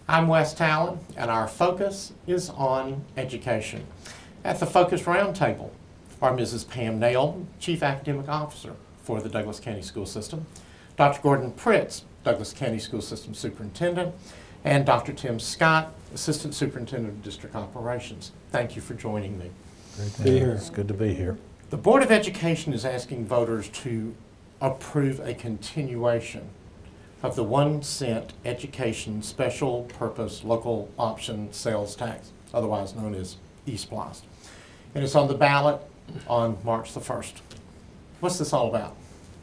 I'm Wes Talon, and our focus is on education. At the Focus Roundtable are Mrs. Pam Nail, Chief Academic Officer for the Douglas County School System, Dr. Gordon Pritz, Douglas County School System Superintendent, and Dr. Tim Scott, Assistant Superintendent of District Operations. Thank you for joining me. Great to be here. It's good to be here. The Board of Education is asking voters to approve a continuation of the 1 cent education special purpose local option sales tax, otherwise known as eSPLOST. And it's on the ballot on March the 1st. What's this all about?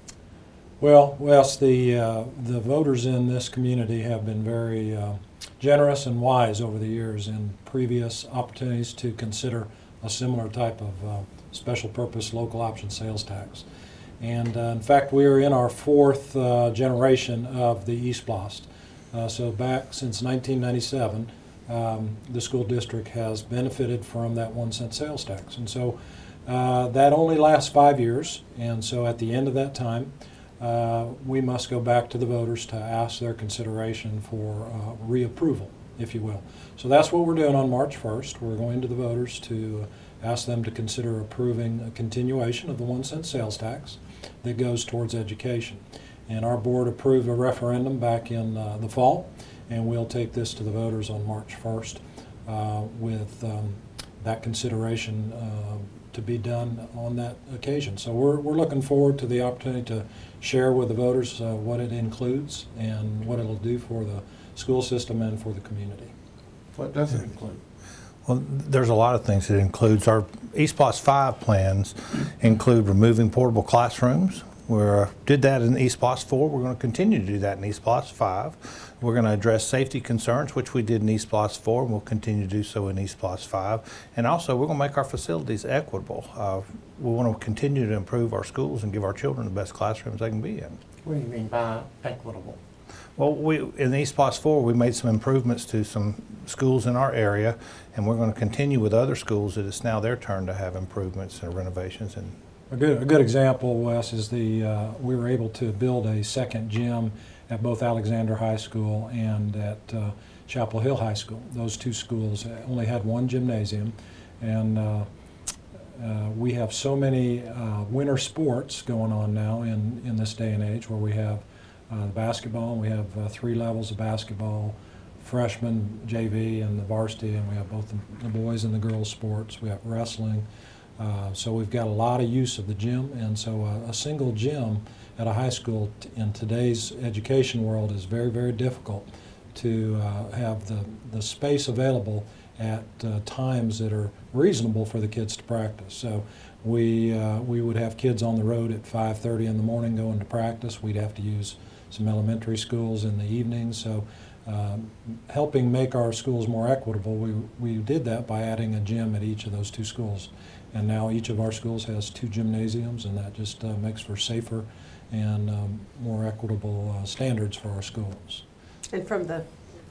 Well, Wes, the voters in this community have been very generous and wise over the years in previous opportunities to consider a similar type of special purpose local option sales tax. And in fact, we are in our 4th generation of the eSPLOST. So back since 1997, the school district has benefited from that 1 cent sales tax. And so that only lasts 5 years. And so at the end of that time, we must go back to the voters to ask their consideration for reapproval, if you will. So that's what we're doing on March 1st. We're going to the voters to ask them to consider approving a continuation of the 1 cent sales tax that goes towards education. And our board approved a referendum back in the fall, and we'll take this to the voters on March 1st with that consideration to be done on that occasion. So we're looking forward to the opportunity to share with the voters what it includes and what it'll do for the school system and for the community. What does it include? Well, there's a lot of things it includes. Our eSPLOST 5 plans include removing portable classrooms. We did that in eSPLOST 4. We're going to continue to do that in eSPLOST 5. We're going to address safety concerns, which we did in eSPLOST 4, and we'll continue to do so in eSPLOST 5. And also, we're going to make our facilities equitable. We want to continue to improve our schools and give our children the best classrooms they can be in. What do you mean by equitable? Well, in eSPLOST 4, we made some improvements to some schools in our area, and we're going to continue with other schools that it's now their turn to have improvements and renovations. And A good example, Wes, is we were able to build a second gym at both Alexander High School and at Chapel Hill High School. Those two schools only had one gymnasium, and we have so many winter sports going on now in this day and age, where we have basketball. We have 3 levels of basketball, freshman, JV, and the varsity, and we have both the boys and the girls sports. We have wrestling. So we've got a lot of use of the gym, and so a single gym at a high school in today's education world is very, very difficult to have the space available at times that are reasonable for the kids to practice. So we would have kids on the road at 5:30 in the morning going to practice. We'd have to use some elementary schools in the evenings. So helping make our schools more equitable, we did that by adding a gym at each of those 2 schools. And now each of our schools has 2 gymnasiums, and that just makes for safer and more equitable standards for our schools. And from the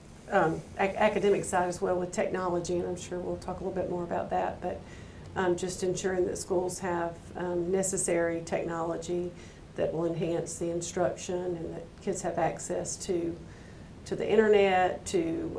academic side as well with technology, and I'm sure we'll talk a little bit more about that, but just ensuring that schools have necessary technology that will enhance the instruction and that kids have access to the internet, to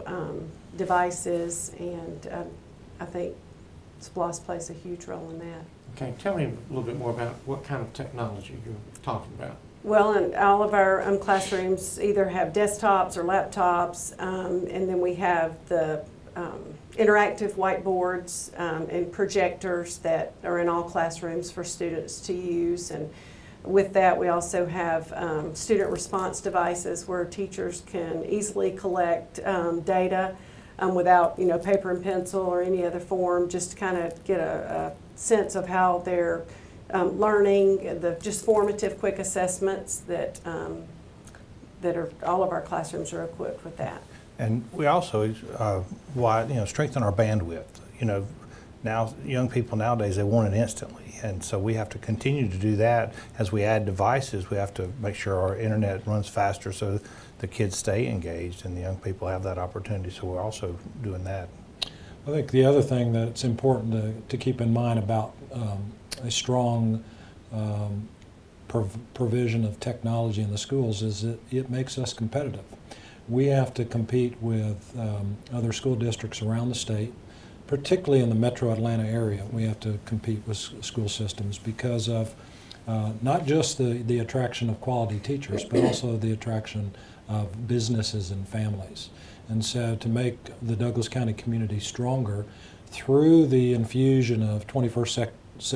devices, and I think eSPLOST plays a huge role in that. Okay, tell me a little bit more about what kind of technology you're talking about. Well, and all of our classrooms either have desktops or laptops, and then we have the interactive whiteboards and projectors that are in all classrooms for students to use. And with that, we also have student response devices where teachers can easily collect data without, paper and pencil or any other form, just to kind of get a sense of how they're learning, the just formative quick assessments that all of our classrooms are equipped with that. And we also strengthen our bandwidth. Now young people nowadays, they want it instantly. And so we have to continue to do that. As we add devices, we have to make sure our internet runs faster so the kids stay engaged and the young people have that opportunity. So we're also doing that. I think the other thing that's important to keep in mind about a strong provision of technology in the schools is that it makes us competitive. we have to compete with other school districts around the state, particularly in the metro Atlanta area. We have to compete with school systems because of not just the attraction of quality teachers, but also the attraction of businesses and families. And so to make the Douglas County community stronger through the infusion of 21st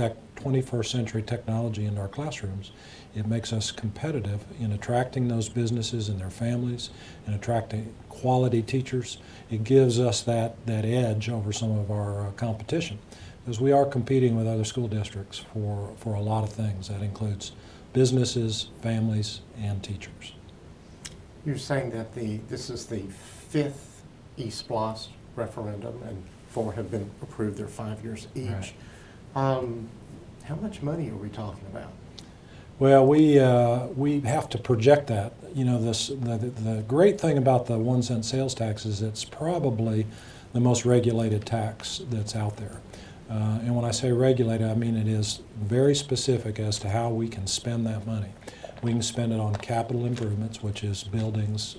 century technology into our classrooms, it makes us competitive in attracting those businesses and their families and attracting quality teachers. It gives us that edge over some of our competition, because we are competing with other school districts for a lot of things. That includes businesses, families, and teachers. You're saying that this is the 5th eSPLOST referendum, and 4 have been approved. They're 5 years each. Right. How much money are we talking about? Well, we have to project that. You know, the great thing about the 1 cent sales tax is it's probably the most regulated tax that's out there. And when I say regulated, I mean it is very specific as to how we can spend that money. We can spend it on capital improvements, which is buildings,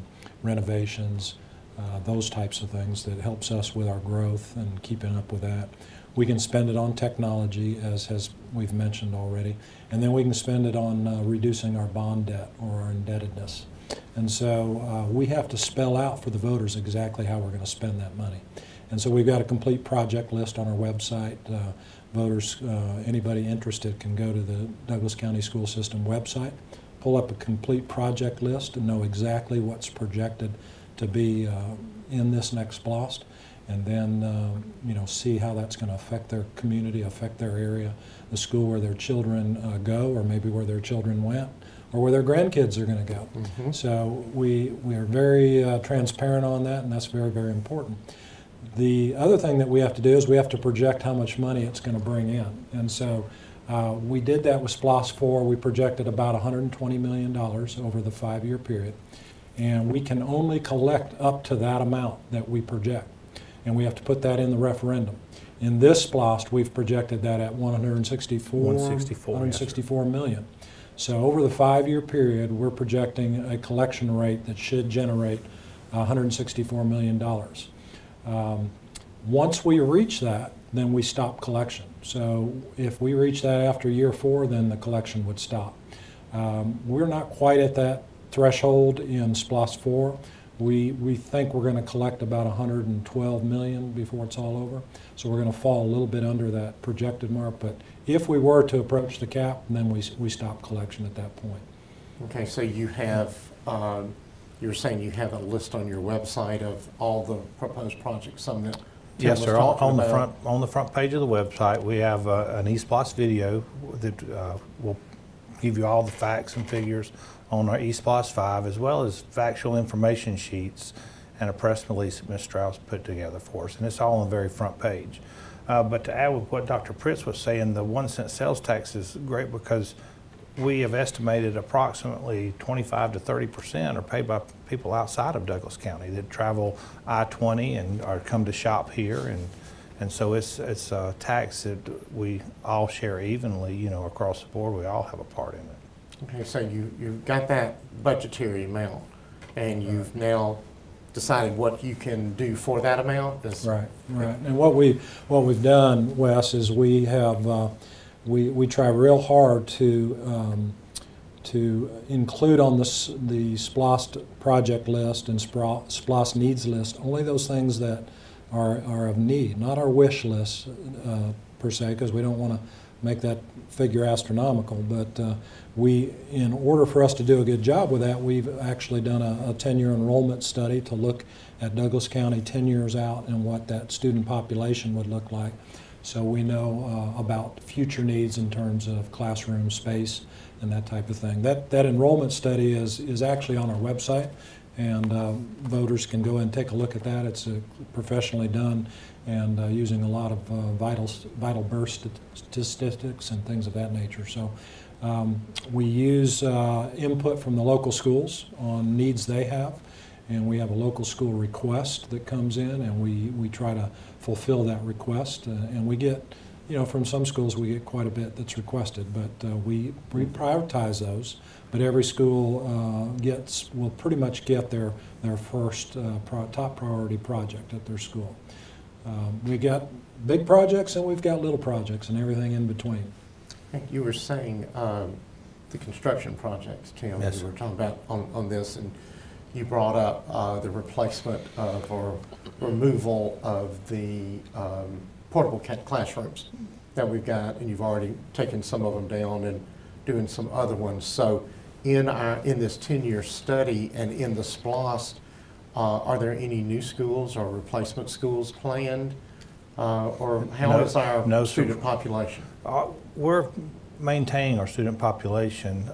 renovations, those types of things that helps us with our growth and keeping up with that. We can spend it on technology, as we've mentioned already, and then we can spend it on reducing our bond debt or our indebtedness. And so we have to spell out for the voters exactly how we're going to spend that money. And so we've got a complete project list on our website. Voters, anybody interested can go to the Douglas County School System website, pull up a complete project list and know exactly what's projected to be in this next SPLOST, and then you know, see how that's going to affect their community, affect their area, the school where their children go, or maybe where their children went, or where their grandkids are going to go. Mm-hmm. So we are very transparent on that, and that's very, very important. The other thing that we have to do is we have to project how much money it's going to bring in. And so we did that with SPLOST 4. We projected about $120 million over the 5-year period. And we can only collect up to that amount that we project. And we have to put that in the referendum. In this SPLOST, we've projected that at 164 million. So over the 5-year period, we're projecting a collection rate that should generate $164 million. Once we reach that, then we stop collection. So if we reach that after year 4, then the collection would stop. We're not quite at that threshold in SPLOST 4. We think we're going to collect about 112 million before it's all over. So we're going to fall a little bit under that projected mark. But if we were to approach the cap, then we stop collection at that point. Okay, so you have, you're saying you have a list on your website of all the proposed projects, some that Tim Yes, was sir. talking On about. the front page of the website, we have an eSPLOST video that will give you all the facts and figures on our eSPLOST 5, as well as factual information sheets and a press release that Ms. Strauss put together for us. And it's all on the very front page. But to add with what Dr. Pritz was saying, the 1 cent sales tax is great because we have estimated approximately 25 to 30% are paid by people outside of Douglas County that travel I-20 and or come to shop here, and so it's a tax that we all share evenly, you know, across the board. We all have a part in it. Okay, so you've got that budgetary amount, and you've now decided what you can do for that amount. Right. And what we've done, Wes, is we have we try real hard to include on the SPLOST project list and SPLOST needs list only those things that are of need, not our wish list per se, because we don't want to make that figure astronomical. But in order for us to do a good job with that, we've actually done a 10-year enrollment study to look at Douglas County 10 years out and what that student population would look like. So we know about future needs in terms of classroom space and that type of thing. That enrollment study is actually on our website, and voters can go and take a look at that. It's professionally done and using a lot of vital birth statistics and things of that nature. So we use input from the local schools on needs they have, and we have a local school request that comes in, and we try to fulfill that request, and we get you know, from some schools we get quite a bit that's requested, but we prioritize those. But every school will pretty much get their first top priority project at their school. We got big projects and we've got little projects and everything in between. You were saying the construction projects, Tim. Yes, We were talking about on this, and you brought up the replacement of or removal of the portable classrooms that we've got, and you've already taken some of them down and doing some other ones. So in this 10-year study and in the SPLOST, are there any new schools or replacement schools planned? Or how is our student population? We're maintaining our student population.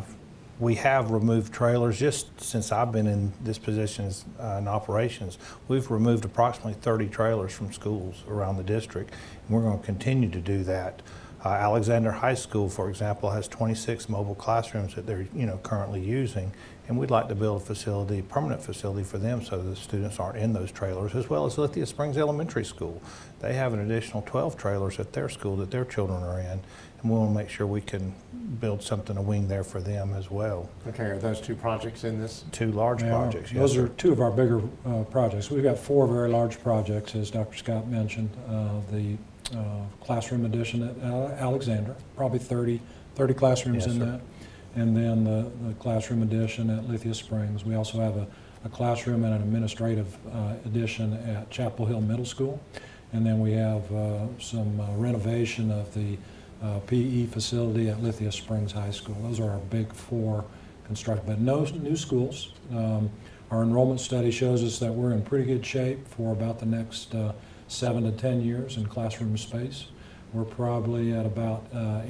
We have removed trailers. Just since I've been in this position in operations, we've removed approximately 30 trailers from schools around the district, and we're going to continue to do that. Alexander High School, for example, has 26 mobile classrooms that they're currently using, and we'd like to build a permanent facility for them so that the students aren't in those trailers, as well as Lithia Springs Elementary School. They have an additional 12 trailers at their school that their children are in, and we want to make sure we can build something, a wing there for them as well. Okay, are those two projects in this? Two large projects, yes, Those sir. are two of our bigger projects. We've got 4 very large projects, as Dr. Scott mentioned. The classroom addition at Alexander, probably 30 classrooms Yes, in sir. that. And then the classroom addition at Lithia Springs. We also have a classroom and an administrative addition at Chapel Hill Middle School. And then we have some renovation of the PE facility at Lithia Springs High School. Those are our big 4 constructed, but no new schools. Our enrollment study shows us that we're in pretty good shape for about the next 7 to 10 years in classroom space. We're probably at about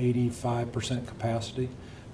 85% capacity,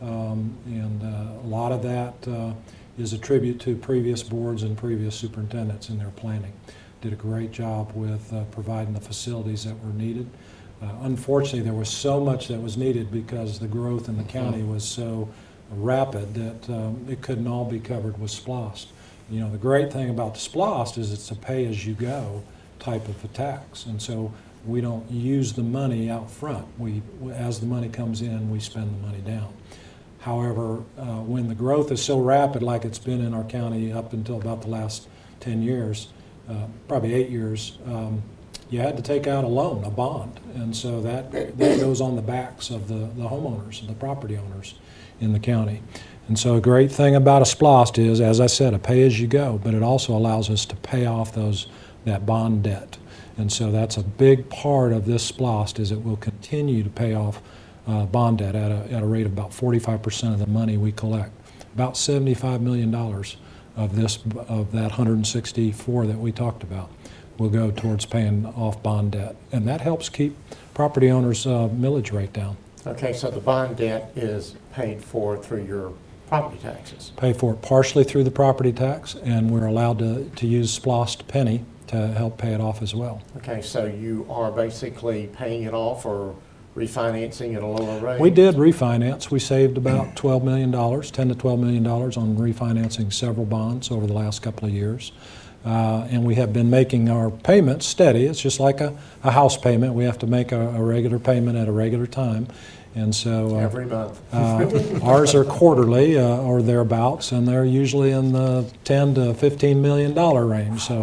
and a lot of that is a tribute to previous boards and previous superintendents in their planning. Did a great job with providing the facilities that were needed. Unfortunately, there was so much that was needed because the growth in the county was so rapid that it couldn't all be covered with SPLOST. You know, the great thing about the SPLOST is it's a pay-as-you-go type of a tax, and so we don't use the money out front. As the money comes in, we spend the money down. However, when the growth is so rapid like it's been in our county up until about the last 10 years, probably 8 years, you had to take out a loan, a bond, and so that goes on the backs of the homeowners and the property owners in the county. And so a great thing about a SPLOST is, as I said, a pay-as-you-go, but it also allows us to pay off that bond debt. And so that's a big part of this SPLOST, is it will continue to pay off bond debt at a rate of about 45% of the money we collect. About $75 million of that 164 that we talked about will go towards paying off bond debt. And that helps keep property owners' millage rate down. Okay, so the bond debt is paid for through your property taxes. Pay for it partially through the property tax, and we're allowed to use SPLOST penny to help pay it off as well. Okay, so you are basically paying it off or refinancing at a lower rate? We did refinance. We saved about $12 million, $10 to $12 million on refinancing several bonds over the last couple of years. And we have been making our payments steady. It's just like a house payment. We have to make a regular payment at a regular time. And so every month. Ours are quarterly or thereabouts, and they're usually in the $10 to $15 million range. So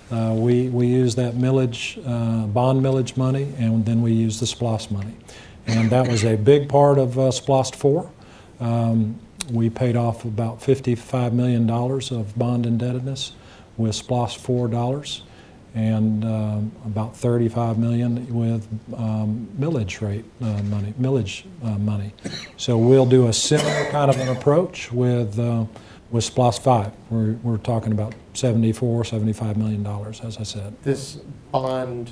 we use that millage, bond millage money, and then we use the SPLOST money. And that was a big part of SPLOST 4. We paid off about $55 million of bond indebtedness with SPLOST 4 dollars, and about $35 million with millage rate money, So we'll do a similar kind of an approach with SPLOST 5. We're talking about $75 million, as I said. This bond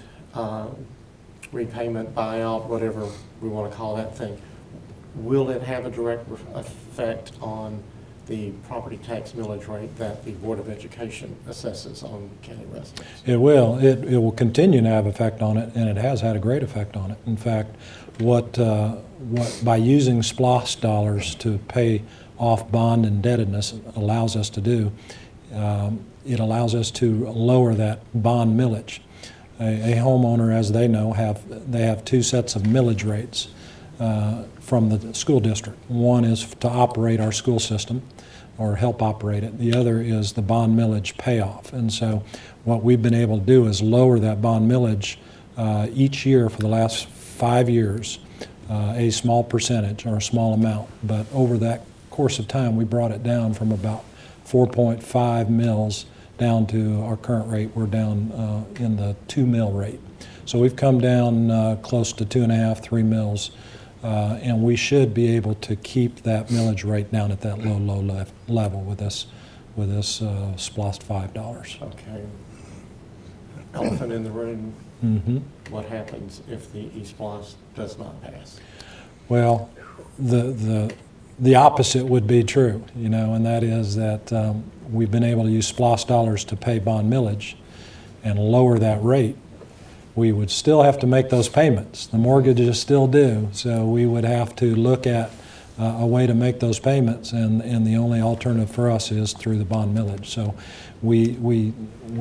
repayment, buyout, whatever we want to call that thing, will it have a direct effect on the property tax millage rate that the Board of Education assesses on county residents? It will. It will continue to have effect on it, and it has had a great effect on it. In fact, what by using SPLOST dollars to pay off bond indebtedness allows us to do, it allows us to lower that bond millage. a homeowner, as they know, they have two sets of millage rates from the school district. One is to operate our school system or help operate it. The other is the bond millage payoff. And so what we've been able to do is lower that bond millage each year for the last 5 years, a small percentage or a small amount. But over that course of time, we brought it down from about 4.5 mils down to our current rate. We're down in the 2 mil rate. So we've come down close to 2.5, 3 mils, and we should be able to keep that millage rate down at that low level with this SPLOST $5. Okay. Elephant in the room. Mm-hmm. What happens if the eSPLOST does not pass? Well, the opposite would be true, you know, and that is that we've been able to use SPLOST dollars to pay bond millage and lower that rate. We would still have to make those payments. The mortgages still due, so we would have to look at a way to make those payments, and the only alternative for us is through the bond millage. So we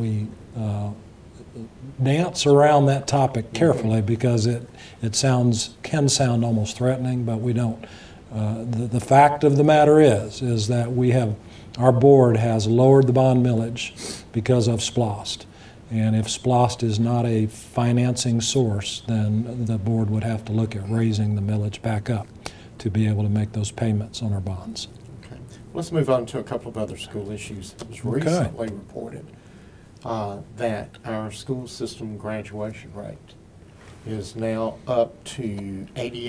dance around that topic carefully because it can sound almost threatening, but we don't. The fact of the matter is that our board has lowered the bond millage because of SPLOST. And if SPLOST is not a financing source, then the board would have to look at raising the millage back up to be able to make those payments on our bonds. Okay. Let's move on to a couple of other school issues. It was recently reported that our school system graduation rate is now up to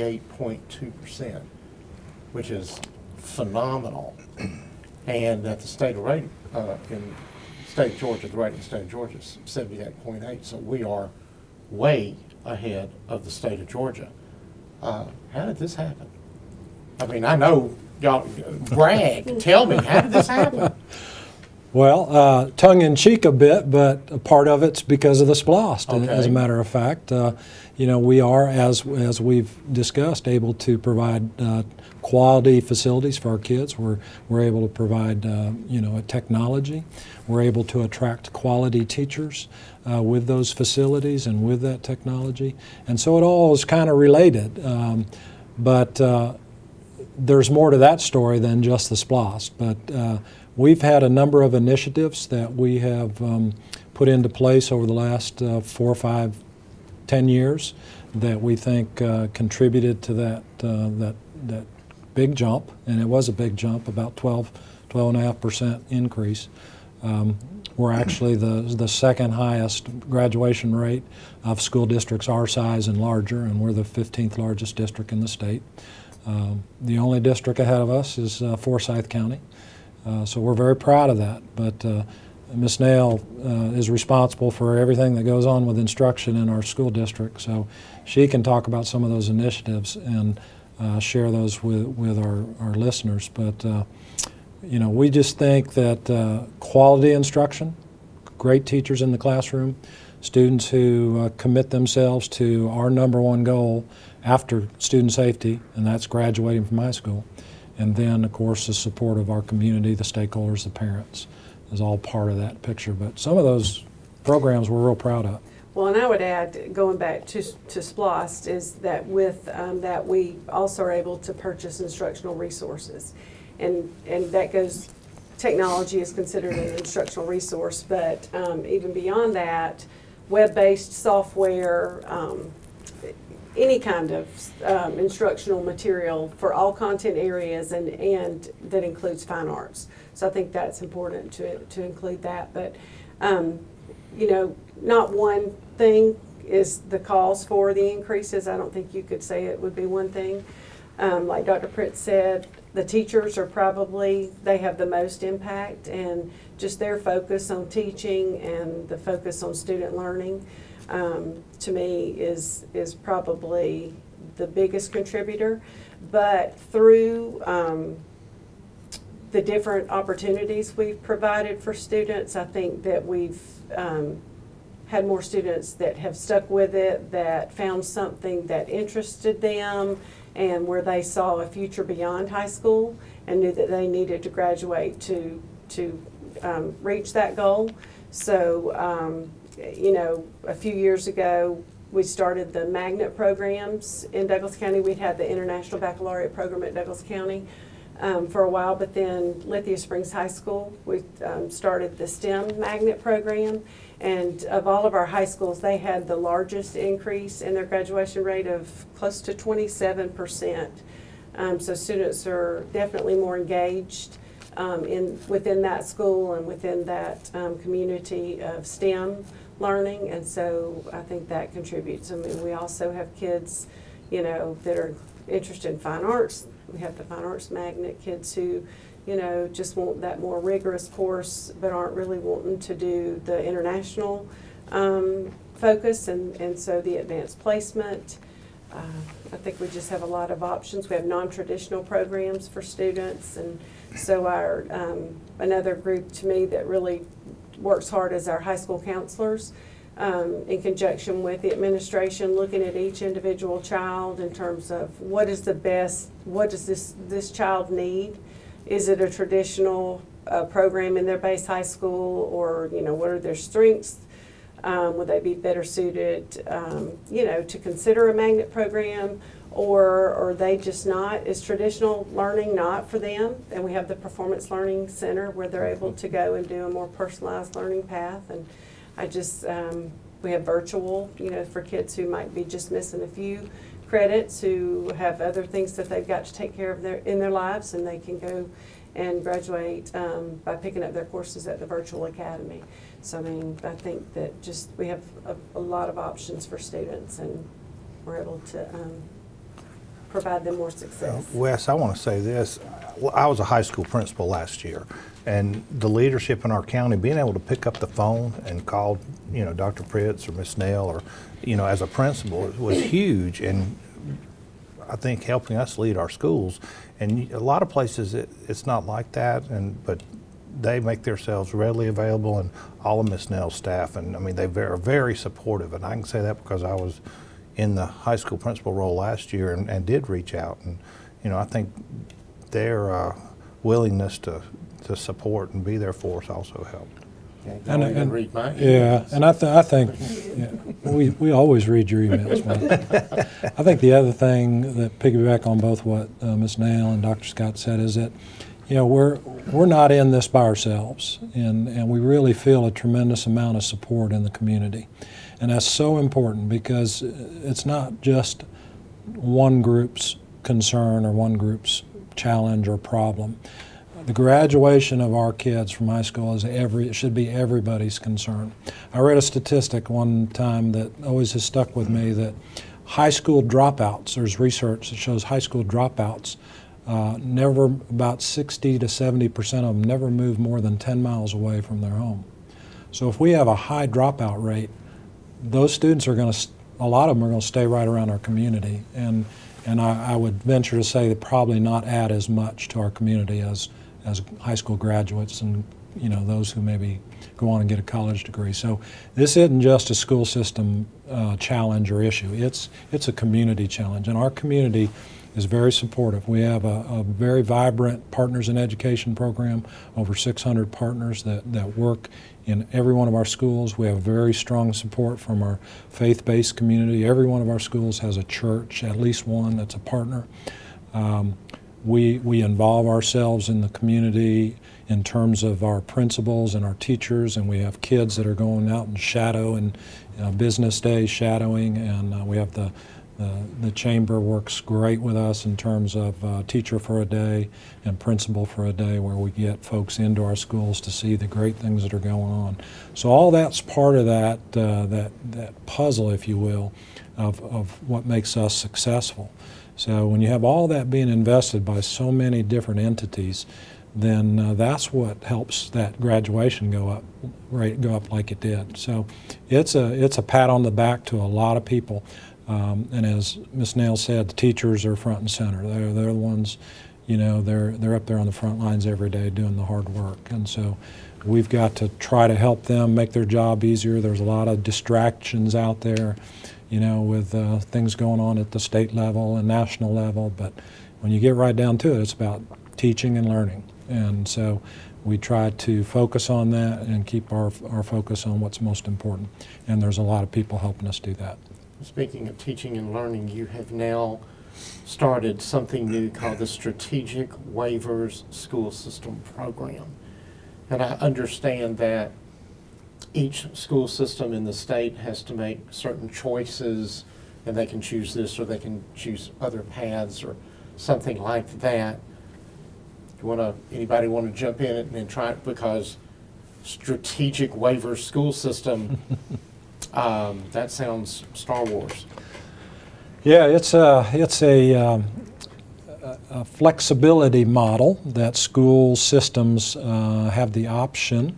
88.2%, which is phenomenal, and that the state rate in state of Georgia, the rate in the state of Georgia is 78.8, so we are way ahead of the state of Georgia. How did this happen? I mean, I know y'all brag. Tell me, how did this happen? Well, tongue-in-cheek a bit, but a part of it's because of the SPLOST. Okay. As a matter of fact, you know, we are, as we've discussed, able to provide quality facilities for our kids. We're able to provide, you know, a technology. We're able to attract quality teachers with those facilities and with that technology. And so it all is kind of related. But there's more to that story than just the SPLOST. But we've had a number of initiatives that we have put into place over the last 4, 5, 10 years that we think contributed to that big jump, and it was a big jump, about 12.5% increase. We're actually the second highest graduation rate of school districts our size and larger, and we're the 15th largest district in the state. The only district ahead of us is Forsyth County. So we're very proud of that. But Ms. Nail is responsible for everything that goes on with instruction in our school district. So she can talk about some of those initiatives and share those with our listeners. But you know, we just think that quality instruction, great teachers in the classroom, students who commit themselves to our #1 goal after student safety, and that's graduating from high school. And then, of course, the support of our community, the stakeholders, the parents, is all part of that picture. But some of those programs we're real proud of. Well, and I would add, going back to SPLOST, is that with that we also are able to purchase instructional resources. And that goes, technology is considered an instructional resource, but even beyond that, web-based software, any kind of instructional material for all content areas, and that includes fine arts. So I think that's important to include that. But you know, not one thing is the cause for the increases. I don't think you could say it would be one thing. Like Dr. Pritz said, the teachers are probably, they have the most impact, and just their focus on teaching and the focus on student learning, to me, is probably the biggest contributor. But through the different opportunities we've provided for students, I think that we've had more students that have stuck with it, that found something that interested them, and where they saw a future beyond high school and knew that they needed to graduate to reach that goal. So You know, a few years ago, we started the magnet programs in Douglas County. We'd had the International Baccalaureate program at Douglas County for a while, but then Lithia Springs High School, we started the STEM magnet program. And of all of our high schools, they had the largest increase in their graduation rate of close to 27%. So students are definitely more engaged within that school and within that community of STEM learning, and so I think that contributes. I mean, we also have kids, you know, that are interested in fine arts. We have the Fine Arts Magnet kids who, you know, just want that more rigorous course but aren't really wanting to do the international focus, and so the advanced placement. I think we just have a lot of options. We have non-traditional programs for students, and so our another group to me that really works hard is our high school counselors, in conjunction with the administration, looking at each individual child in terms of what is the best, what does this child need? Is it a traditional program in their base high school, or, you know, what are their strengths? Would they be better suited, you know, to consider a magnet program, or are they just not, is traditional learning not for them? And we have the Performance Learning Center where they're able to go and do a more personalized learning path. And I just, we have virtual, you know, for kids who might be just missing a few credits, who have other things that they've got to take care of in their lives, and they can go and graduate by picking up their courses at the Virtual Academy. So, I mean, I think that just we have a lot of options for students, and we're able to provide them more success. Wes, I want to say this. I was a high school principal last year, and the leadership in our county, being able to pick up the phone and call, you know, Dr. Pritz or Miss Nail, or, you know, as a principal, was huge, and I think helping us lead our schools. And a lot of places it's not like that, but they make themselves readily available, and all of Miss Nail's staff, and I mean, they are very supportive, and I can say that because I was in the high school principal role last year and did reach out, and, you know, I think their willingness to support and be there for us also helped. And read my emails. Yeah, and I think yeah, we always read your emails, man. I think the other thing that piggyback on both what Ms. Nail and Dr. Scott said is that, you know, we're not in this by ourselves, and we really feel a tremendous amount of support in the community. And that's so important, because it's not just one group's concern or one group's challenge or problem. The graduation of our kids from high school it should be everybody's concern. I read a statistic one time that always has stuck with me, that high school dropouts, there's research that shows high school dropouts, about 60 to 70% of them never move more than 10 miles away from their home. So if we have a high dropout rate, those students are going to, a lot of them are going to stay right around our community, and I would venture to say that probably not add as much to our community as high school graduates and, you know, those who maybe go on and get a college degree. So this isn't just a school system challenge or issue. It's a community challenge, and our community is very supportive. We have a very vibrant Partners in Education program, over 600 partners that work in every one of our schools. We have very strong support from our faith-based community. Every one of our schools has a church, at least one, that's a partner. We involve ourselves in the community in terms of our principals and our teachers, and we have kids that are going out and shadow and business days shadowing, and we have the chamber works great with us in terms of teacher for a day and principal for a day, where we get folks into our schools to see the great things that are going on. So all that's part of that puzzle, if you will, of what makes us successful. So when you have all that being invested by so many different entities, then that's what helps that graduation go up like it did. So it's a pat on the back to a lot of people. And as Ms. Nail said, the teachers are front and center. They're the ones, you know, they're up there on the front lines every day doing the hard work. And so we've got to try to help them make their job easier. There's a lot of distractions out there, you know, with things going on at the state level and national level. But when you get right down to it, it's about teaching and learning. And so we try to focus on that and keep our focus on what's most important. And there's a lot of people helping us do that. Speaking of teaching and learning, you have now started something new called the Strategic Waivers School System Program. And I understand that each school system in the state has to make certain choices, and they can choose this or they can choose other paths or something like that. Anybody want to jump in and try it? Because Strategic Waivers School System, that sounds Star Wars. Yeah, it's a flexibility model that school systems have the option,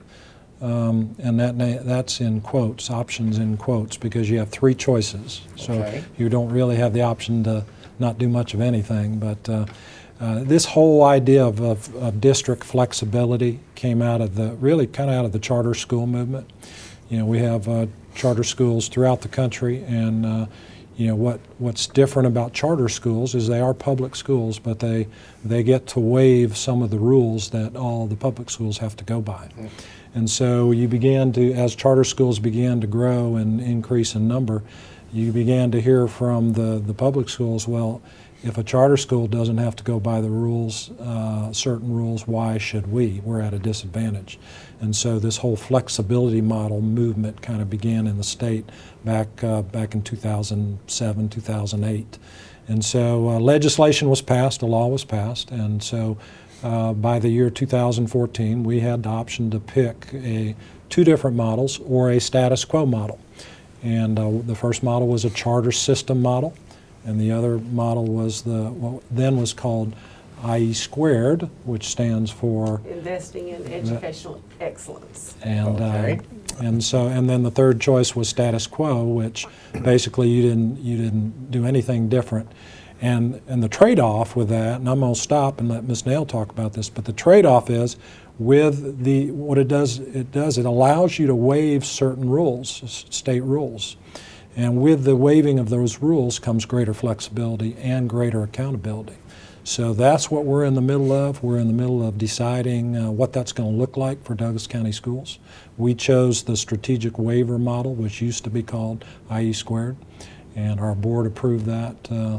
and that's in quotes, options in quotes, because you have 3 choices. So Okay. you don't really have the option to not do much of anything. But this whole idea of district flexibility came out of out of the charter school movement. You know, we have charter schools throughout the country, and you know, what's different about charter schools is they are public schools, but they get to waive some of the rules that all the public schools have to go by. Mm. And so you began to, as charter schools began to grow and increase in number, you began to hear from the public schools, well, if a charter school doesn't have to go by the rules, certain rules, why should we? We're at a disadvantage. And so this whole flexibility model movement kind of began in the state back in 2007, 2008. And so legislation was passed, a law was passed, and so by the year 2014, we had the option to pick 2 different models or a status quo model. And the first model was a charter system model, and the other model was what then was called IE squared, which stands for Investing in Educational Excellence. And Okay. and then the third choice was status quo, which basically you didn't do anything different. And the trade-off with that, and I'm going to stop and let Ms. Nail talk about this, but the trade-off is with what it does, it allows you to waive certain rules, state rules. And with the waiving of those rules comes greater flexibility and greater accountability. So that's what we're in the middle of. We're in the middle of deciding what that's going to look like for Douglas County Schools. We chose the strategic waiver model, which used to be called IE squared, and our board approved that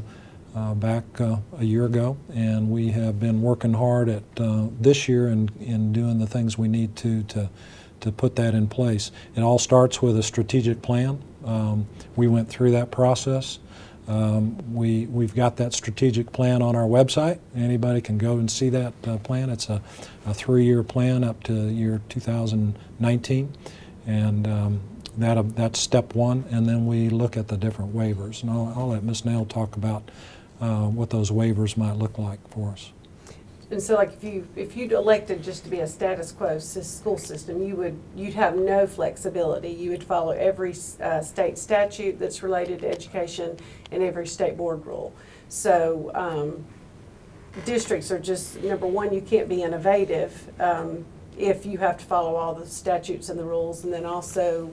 back a year ago, and we have been working hard at this year in doing the things we need to put that in place. It all starts with a strategic plan. We went through that process. We've got that strategic plan on our website. Anybody can go and see that plan. It's a 3-year plan up to year 2019, and that's step 1. And then we look at the different waivers. And I'll let Ms. Nail talk about what those waivers might look like for us. And so, like, if you'd elected just to be a status quo school system, you'd have no flexibility. You would follow every state statute that's related to education and every state board rule. So districts are just, number one, you can't be innovative if you have to follow all the statutes and the rules, and then also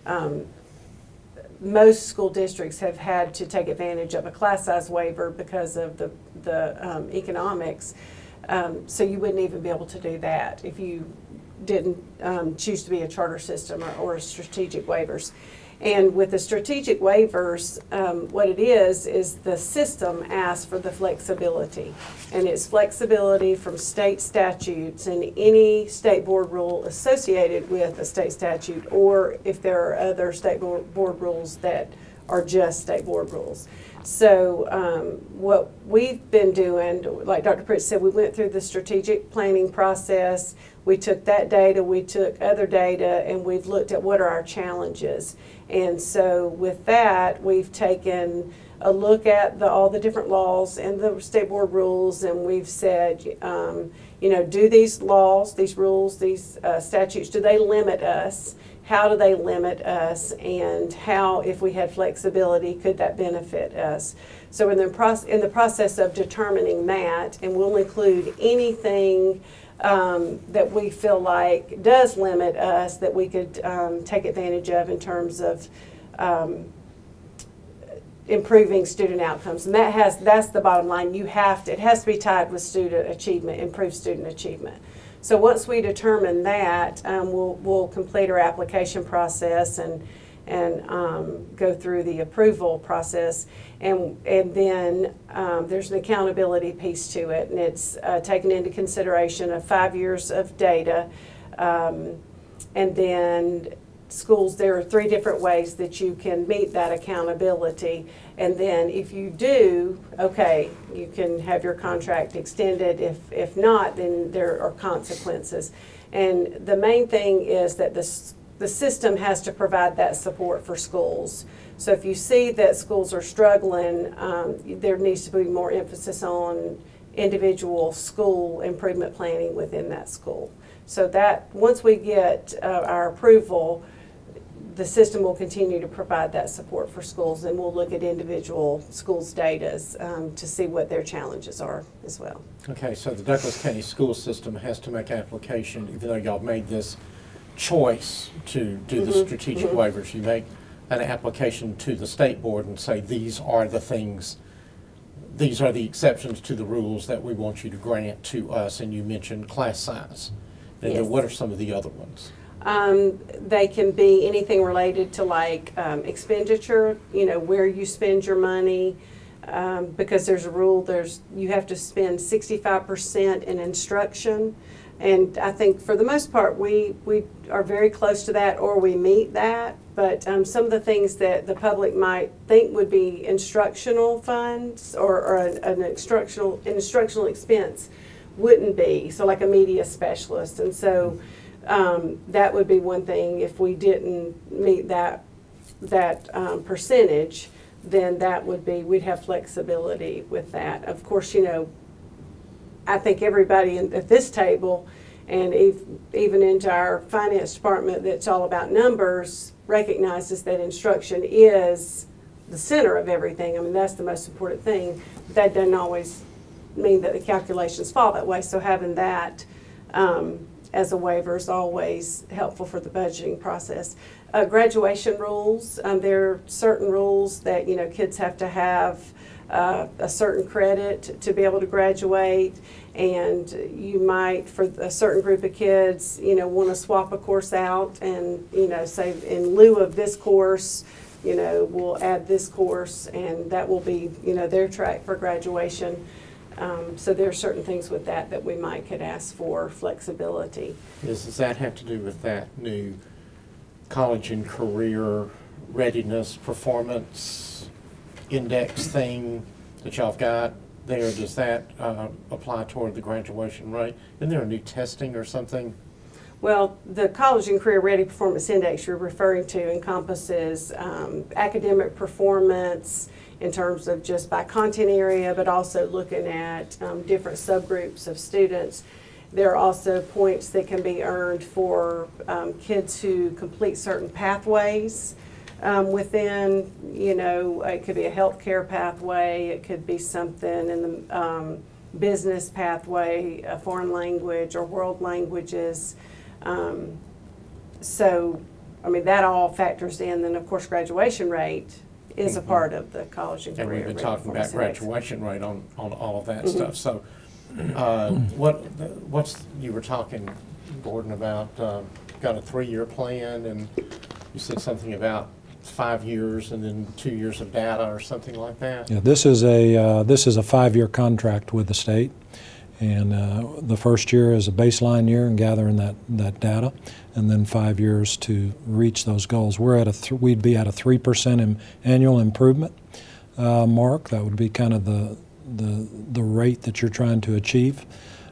most school districts have had to take advantage of a class size waiver because of the economics. So you wouldn't even be able to do that if you didn't choose to be a charter system or strategic waivers. And with the strategic waivers, what it is the system asks for the flexibility. And it's flexibility from state statutes and any state board rule associated with a state statute, or if there are other state board rules that are just state board rules. So what we've been doing, like Dr. Pritz said, we went through the strategic planning process. We took that data, we took other data, and we've looked at what are our challenges. And so with that, we've taken a look at all the different laws and the state board rules, and we've said, you know, do these laws, these rules, these statutes, do they limit us? How do they limit us, and how, if we had flexibility, could that benefit us? So in the process of determining that, and we'll include anything that we feel like does limit us that we could take advantage of in terms of improving student outcomes. And that's the bottom line. It has to be tied with student achievement, improved student achievement. So once we determine that, we'll complete our application process and go through the approval process, and then there's an accountability piece to it, and it's taken into consideration of 5 years of data, and then schools, there are 3 different ways that you can meet that accountability, and then if you do, okay, you can have your contract extended. If not, then there are consequences. And the main thing is that the system has to provide that support for schools. So if you see that schools are struggling, there needs to be more emphasis on individual school improvement planning within that school. So that once we get our approval, the system will continue to provide that support for schools, and we'll look at individual schools' data to see what their challenges are as well. Okay, so the Douglas County school system has to make application, even though y'all made this choice to do the strategic waivers. You make an application to the state board and say, these are the things, these are the exceptions to the rules that we want you to grant to us, and you mentioned class size. And Yes. then what are some of the other ones? They can be anything related to like expenditure, you know, where you spend your money, because there's a rule, you have to spend 65% in instruction. And I think for the most part, we are very close to that, or we meet that. But some of the things that the public might think would be instructional funds or an instructional expense wouldn't be. So like a media specialist. And so that would be one thing. If we didn't meet that percentage, then that would be, we'd have flexibility with that. Of course, you know, I think everybody at this table, and even into our finance department that's all about numbers, recognizes that instruction is the center of everything. I mean, that's the most important thing. That doesn't always mean that the calculations fall that way. So having that as a waiver is always helpful for the budgeting process. Graduation rules, there are certain rules that, you know, kids have to have a certain credit to be able to graduate, and you might, for a certain group of kids, you know, want to swap a course out and, you know, say in lieu of this course, you know, we'll add this course, and that will be, you know, their track for graduation. So there are certain things with that we could ask for flexibility. Does that have to do with that new college and career readiness performance index thing that y'all have got there? Does that apply toward the graduation rate? Isn't there a new testing or something? Well, the College and Career Ready Performance Index you're referring to encompasses academic performance in terms of just by content area, but also looking at different subgroups of students. There are also points that can be earned for kids who complete certain pathways within, you know, it could be a healthcare pathway, it could be something in the business pathway, a foreign language or world languages. So, I mean, that all factors in. Then, of course, graduation rate is a part of the college and career. And we've been Ready talking about Performance Index. graduation rate on all of that stuff. So, you were talking, Gordon, about got a 3-year plan, and you said something about 5 years and then 2 years of data or something like that. Yeah, this is a 5-year contract with the state, and the first year is a baseline year and gathering that data, and then 5 years to reach those goals. We're at we'd be at a 3% annual improvement mark. That would be kind of the rate that you're trying to achieve.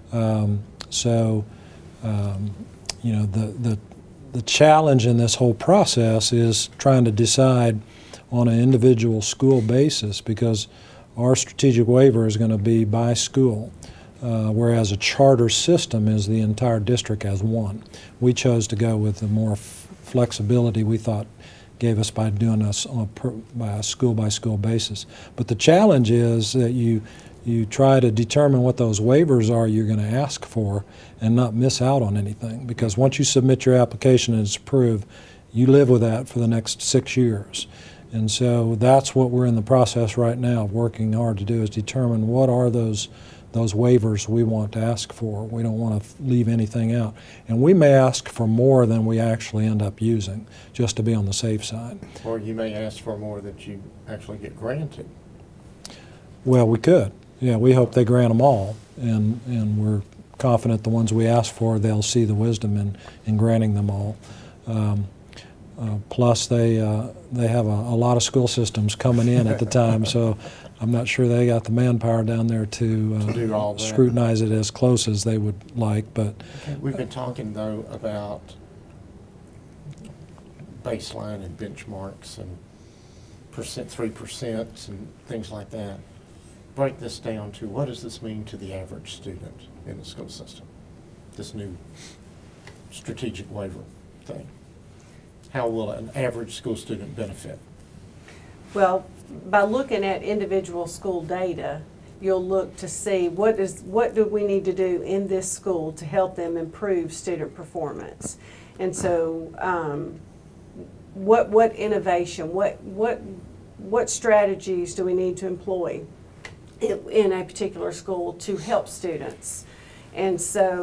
You know, the challenge in this whole process is trying to decide on an individual school basis, because our strategic waiver is going to be by school, whereas a charter system is the entire district as one. We chose to go with the more flexibility we thought gave us by doing this on a school-by-school basis. But the challenge is that you try to determine what those waivers are you're going to ask for and not miss out on anything, because once you submit your application and it's approved, you live with that for the next 6 years. And so that's what we're in the process right now of working hard to do, is determine what are those those waivers we want to ask for. We don't want to leave anything out. And we may ask for more than we actually end up using, just to be on the safe side. Or you may ask for more that you actually get granted. Well, we could. Yeah, we hope they grant them all, and we're confident the ones we ask for, they'll see the wisdom in granting them all. Plus, they have a lot of school systems coming in at the time, so I'm not sure they got the manpower down there to do all that. scrutinize it as close as they would like. But We've been talking, though, about baseline and benchmarks and 3% and things like that. Break this down to what does this mean to the average student in the school system, this new strategic waiver thing? How will an average school student benefit? Well, by looking at individual school data, you'll look to see what do we need to do in this school to help them improve student performance. And so what innovation, what strategies do we need to employ in a particular school to help students? And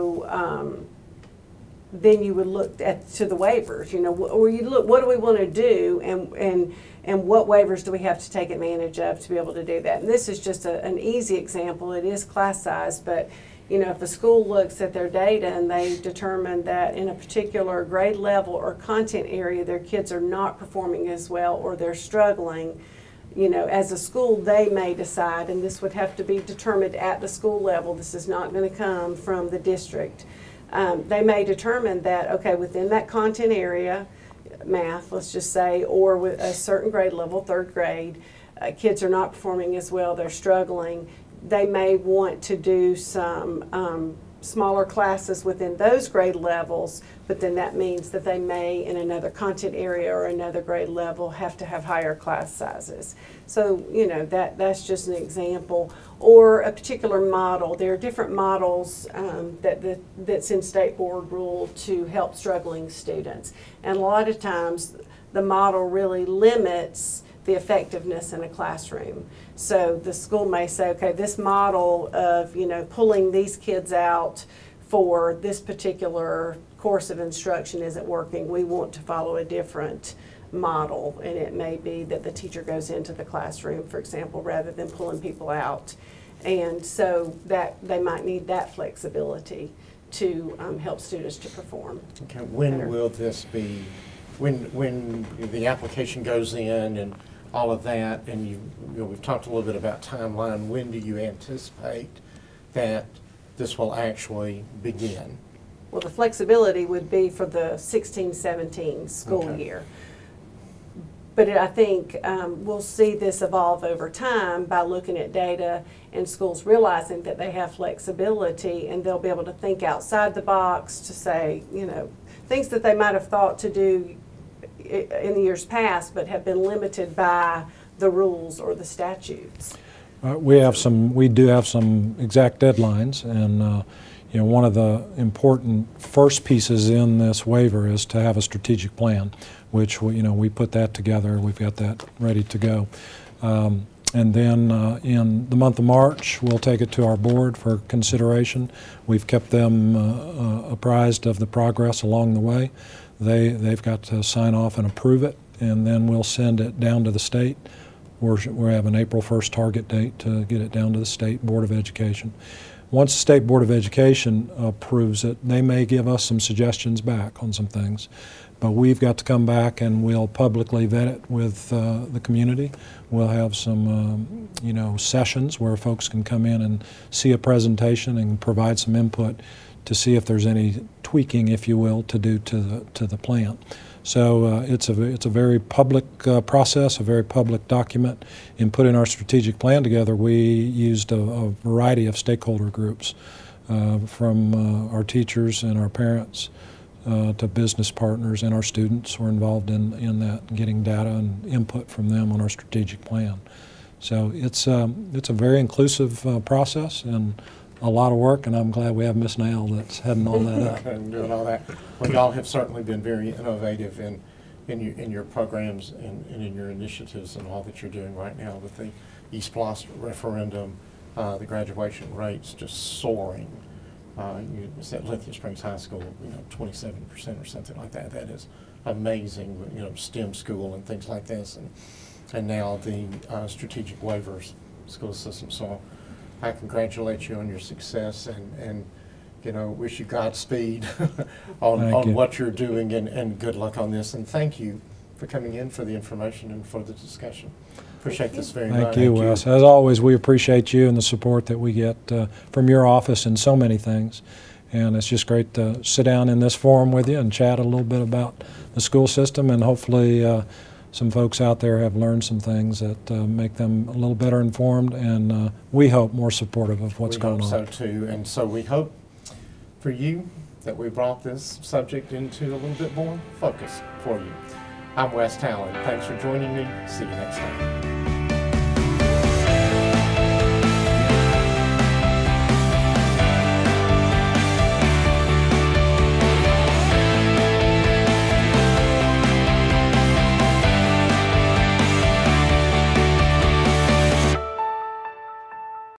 so then you would look to the waivers, or you look, what do we want to do, and what waivers do we have to take advantage of to be able to do that? And this is just an easy example. It is class size, but if the school looks at their data and they determine that in a particular grade level or content area their kids are not performing as well or they're struggling, as a school they may decide, and this would have to be determined at the school level, this is not going to come from the district. They may determine that, okay, within that content area, math, let's just say, or with a certain grade level, 3rd grade, kids are not performing as well, they're struggling. They may want to do some smaller classes within those grade levels, but then that means that they may, in another content area or another grade level, have to have higher class sizes. So, that's just an example. Or a particular model. There are different models that's in state board rule to help struggling students. And a lot of times the model really limits the effectiveness in a classroom. So the school may say, okay, this model of, pulling these kids out for this particular course of instruction isn't working. We want to follow a different model, and it may be that the teacher goes into the classroom, for example, rather than pulling people out. And so that they might need that flexibility to help students to perform. Okay, when will this be, when the application goes in and all of that, and we've talked a little bit about timeline, when do you anticipate that this will actually begin? Well, the flexibility would be for the 16-17 school Okay. year. But I think we'll see this evolve over time by looking at data and schools realizing that they have flexibility, and they'll be able to think outside the box to say, things that they might have thought to do in the years past but have been limited by the rules or the statutes. we do have some exact deadlines, and one of the important first pieces in this waiver is to have a strategic plan, which we put that together. We've got that ready to go. And then in the month of March, we'll take it to our board for consideration. We've kept them apprised of the progress along the way. They've got to sign off and approve it, and then we'll send it down to the state. We have an April 1st target date to get it down to the State Board of Education. Once the State Board of Education approves it, they may give us some suggestions back on some things. But we've got to come back and we'll publicly vet it with the community. We'll have some, sessions where folks can come in and see a presentation and provide some input to see if there's any tweaking, if you will, to do to the plan. So it's a very public process, a very public document. In putting our strategic plan together, we used a variety of stakeholder groups, from our teachers and our parents to business partners, and our students were involved in that, getting data and input from them on our strategic plan. So it's a very inclusive process and a lot of work, and I'm glad we have Ms. Nail that's heading all that up. And doing all that. Well, y'all have certainly been very innovative in your programs and in your initiatives and all that you're doing right now with the East Bloss referendum, the graduation rates just soaring. You said Lithia Springs High School, 27% or something like that. That is amazing. STEM school and things like this, and now the strategic waivers school system. So I congratulate you on your success and wish you Godspeed on what you're doing, and good luck on this. And thank you for coming in for the information and for the discussion. Appreciate this very much. Thank you, Wes. As always, we appreciate you and the support that we get from your office in so many things. And it's just great to sit down in this forum with you and chat a little bit about the school system, and hopefully some folks out there have learned some things that make them a little better informed, and we hope more supportive of what's going on. We hope so too, and so we hope for you that we brought this subject into a little bit more focus for you. I'm Wes Talon. Thanks for joining me. See you next time.